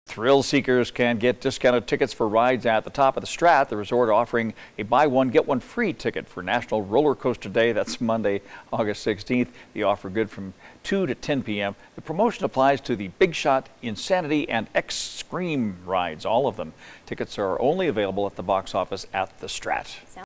Thrill seekers can get discounted tickets for rides at the top of the STRAT, the resort offering a buy one, get one free ticket for National Roller Coaster Day. That's Monday, August 16th. The offer good from 2 to 10 p.m. The promotion applies to the Big Shot, Insanity, and X-Scream rides, all of them. Tickets are only available at the box office at the STRAT.